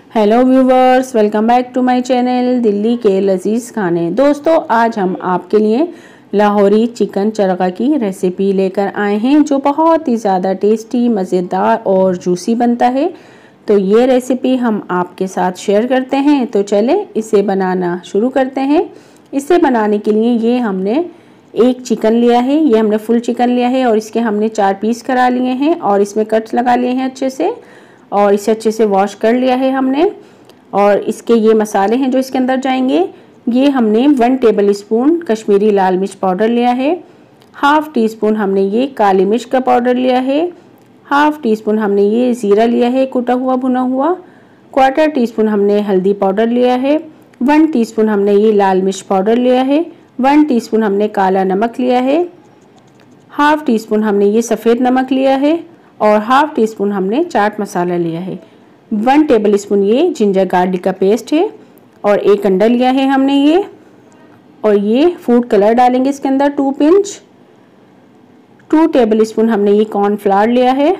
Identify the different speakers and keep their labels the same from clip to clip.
Speaker 1: Hello viewers, welcome back to my channel Delhi के लजीज़ खाने। दोस्तों, आज हम आपके लिए लाहौरी चिकन चरगा की रेसिपी लेकर आए हैं जो बहुत ही ज़्यादा टेस्टी, मज़ेदार और जूसी बनता है। तो ये रेसिपी हम आपके साथ शेयर करते हैं। तो चलें इसे बनाना शुरू करते हैं। इसे बनाने के लिए ये हमने एक चिकन लिया है, ये हमने फुल चिकन लिया है और इसके हमने 4 पीस करा लिए हैं और इसमें कट्स लगा लिए हैं अच्छे से, और इसे अच्छे से वॉश कर लिया है हमने। और इसके ये मसाले हैं जो इसके अंदर जाएंगे। ये हमने 1 टेबल स्पून कश्मीरी लाल मिर्च पाउडर लिया है, हाफ़ टी स्पून हमने ये काली मिर्च का पाउडर लिया है, हाफ़ टी स्पून हमने ये ज़ीरा लिया है कुटा हुआ भुना हुआ, 1/4 टीस्पून हमने हल्दी पाउडर लिया है, 1 टीस्पून हमने ये लाल मिर्च पाउडर लिया है, 1 टीस्पून हमने काला नमक लिया है, हाफ़ टी स्पून हमने ये सफ़ेद नमक लिया है और हाफ़ टी स्पून हमने चाट मसाला लिया है। 1 टेबल स्पून ये जिंजर गार्लिक का पेस्ट है और 1 अंडा लिया है हमने ये। और ये फूड कलर डालेंगे इसके अंदर 2 पिंच। 2 टेबल स्पून हमने ये कॉर्नफ्लावर लिया है,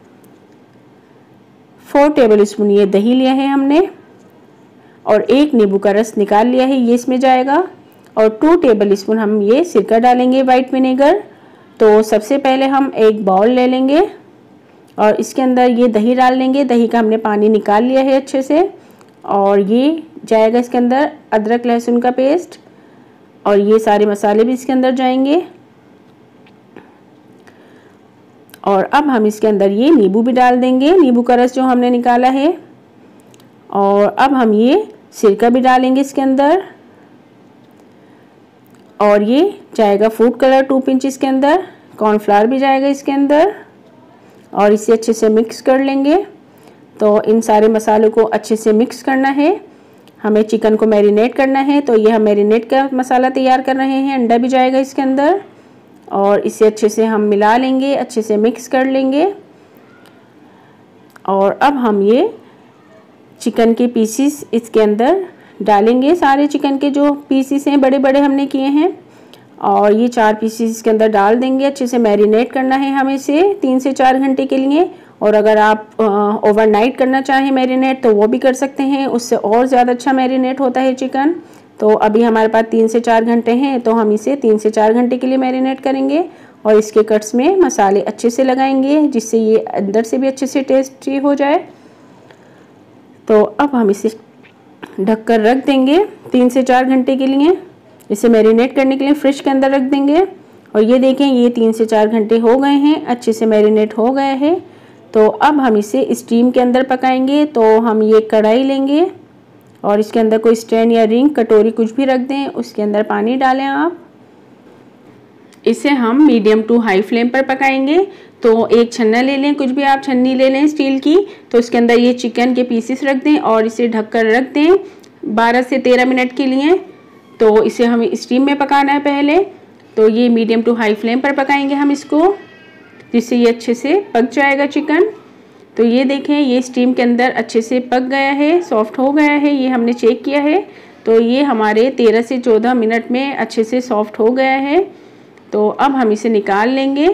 Speaker 1: 4 टेबल स्पून ये दही लिया है हमने और 1 नींबू का रस निकाल लिया है, ये इसमें जाएगा। और 2 टेबल स्पून हम ये सिरका डालेंगे वाइट विनेगर। तो सबसे पहले हम एक बाउल ले लेंगे और इसके अंदर ये दही डाल लेंगे। दही का हमने पानी निकाल लिया है अच्छे से, और ये जाएगा इसके अंदर अदरक लहसुन का पेस्ट और ये सारे मसाले भी इसके अंदर जाएंगे। और अब हम इसके अंदर ये नींबू भी डाल देंगे, नींबू का रस जो हमने निकाला है। और अब हम ये सिरका भी डालेंगे इसके अंदर और ये जाएगा फूड कलर 2 पिंच इसके अंदर, कॉर्नफ्लावर भी जाएगा इसके अंदर और इसे अच्छे से मिक्स कर लेंगे। तो इन सारे मसालों को अच्छे से मिक्स करना है। हमें चिकन को मैरिनेट करना है, तो ये हम मैरिनेट का मसाला तैयार कर रहे हैं। अंडा भी जाएगा इसके अंदर और इसे अच्छे से हम मिला लेंगे, अच्छे से मिक्स कर लेंगे। और अब हम ये चिकन के पीसीस इसके अंदर डालेंगे, सारे चिकन के जो पीसीस हैं बड़े बड़े हमने किए हैं, और ये 4 पीसीस इसके अंदर डाल देंगे। अच्छे से मैरिनेट करना है हमें इसे 3 से 4 घंटे के लिए। और अगर आप ओवरनाइट करना चाहें मैरिनेट तो वो भी कर सकते हैं, उससे और ज़्यादा अच्छा मैरिनेट होता है चिकन। तो अभी हमारे पास 3 से 4 घंटे हैं, तो हम इसे 3 से 4 घंटे के लिए मैरिनेट करेंगे और इसके कट्स में मसाले अच्छे से लगाएंगे जिससे ये अंदर से भी अच्छे से टेस्टी हो जाए। तो अब हम इसे ढककर रख देंगे 3 से 4 घंटे के लिए। इसे मैरिनेट करने के लिए फ्रिज के अंदर रख देंगे। और ये देखें, ये 3 से 4 घंटे हो गए हैं, अच्छे से मैरिनेट हो गए हैं। तो अब हम इसे स्टीम के अंदर पकाएंगे। तो हम ये कढ़ाई लेंगे और इसके अंदर कोई स्टैंड या रिंग कटोरी कुछ भी रख दें, उसके अंदर पानी डालें आप। इसे हम मीडियम टू हाई फ्लेम पर पकाएंगे। तो एक छन्ना ले लें, कुछ भी आप छन्नी ले लें स्टील की। तो इसके अंदर ये चिकन के पीसेस रख दें और इसे ढककर रख दें 12 से 13 मिनट के लिए। तो इसे हमें स्टीम में पकाना है पहले। तो ये मीडियम टू हाई फ्लेम पर पकाएंगे हम इसको, जिससे ये अच्छे से पक जाएगा चिकन। तो ये देखें, ये स्टीम के अंदर अच्छे से पक गया है, सॉफ्ट हो गया है, ये हमने चेक किया है। तो ये हमारे 13 से 14 मिनट में अच्छे से सॉफ्ट हो गया है। तो अब हम इसे निकाल लेंगे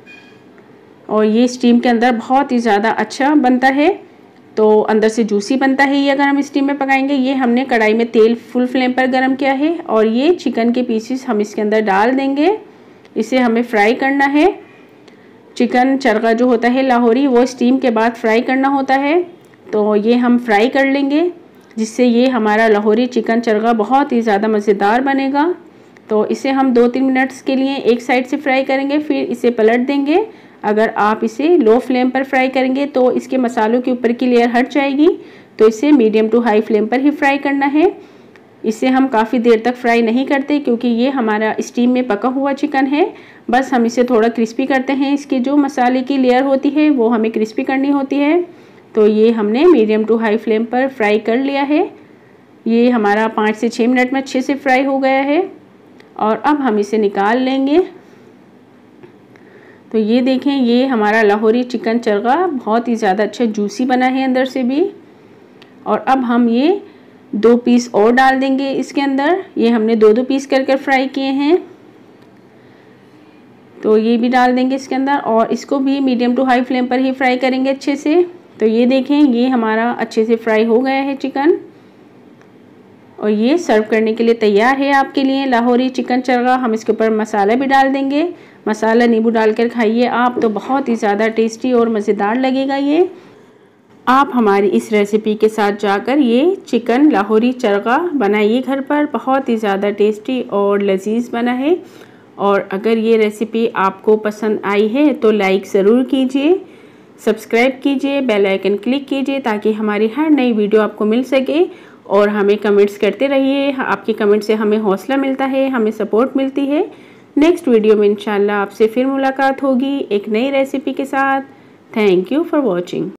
Speaker 1: और ये स्टीम के अंदर बहुत ही ज़्यादा अच्छा बनता है, तो अंदर से जूसी बनता है ये अगर हम स्टीम में पकाएंगे। ये हमने कढ़ाई में तेल फुल फ्लेम पर गरम किया है और ये चिकन के पीसेस हम इसके अंदर डाल देंगे। इसे हमें फ्राई करना है। चिकन चरगा जो होता है लाहौरी, वो स्टीम के बाद फ्राई करना होता है। तो ये हम फ्राई कर लेंगे, जिससे ये हमारा लाहौरी चिकन चरगा बहुत ही ज़्यादा मज़ेदार बनेगा। तो इसे हम 2-3 मिनट्स के लिए एक साइड से फ्राई करेंगे, फिर इसे पलट देंगे। अगर आप इसे लो फ्लेम पर फ्राई करेंगे तो इसके मसालों के ऊपर की लेयर हट जाएगी। तो इसे मीडियम टू हाई फ्लेम पर ही फ्राई करना है। इसे हम काफ़ी देर तक फ्राई नहीं करते क्योंकि ये हमारा स्टीम में पका हुआ चिकन है। बस हम इसे थोड़ा क्रिस्पी करते हैं, इसकी जो मसाले की लेयर होती है वो हमें क्रिस्पी करनी होती है। तो ये हमने मीडियम टू हाई फ्लेम पर फ्राई कर लिया है। ये हमारा 5 से 6 मिनट में अच्छे से फ्राई हो गया है और अब हम इसे निकाल लेंगे। तो ये देखें, ये हमारा लाहौरी चिकन चरगा बहुत ही ज़्यादा अच्छा जूसी बना है अंदर से भी। और अब हम ये 2 पीस और डाल देंगे इसके अंदर। ये हमने 2-2 पीस कर फ्राई किए हैं, तो ये भी डाल देंगे इसके अंदर और इसको भी मीडियम टू हाई फ्लेम पर ही फ्राई करेंगे अच्छे से। तो ये देखें, ये हमारा अच्छे से फ्राई हो गया है चिकन और ये सर्व करने के लिए तैयार है आपके लिए लाहौरी चिकन चरगा। हम इसके ऊपर मसाला भी डाल देंगे। मसाला नींबू डालकर खाइए आप, तो बहुत ही ज़्यादा टेस्टी और मज़ेदार लगेगा ये। आप हमारी इस रेसिपी के साथ जाकर ये चिकन लाहौरी चरगा बनाइए घर पर, बहुत ही ज़्यादा टेस्टी और लजीज बना है। और अगर ये रेसिपी आपको पसंद आई है तो लाइक ज़रूर कीजिए, सब्सक्राइब कीजिए, बेल आइकन क्लिक कीजिए ताकि हमारी हर नई वीडियो आपको मिल सके। और हमें कमेंट्स करते रहिए, आपके कमेंट से हमें हौसला मिलता है, हमें सपोर्ट मिलती है। नेक्स्ट वीडियो में इंशाल्लाह आपसे फिर मुलाकात होगी एक नई रेसिपी के साथ। Thank you for watching.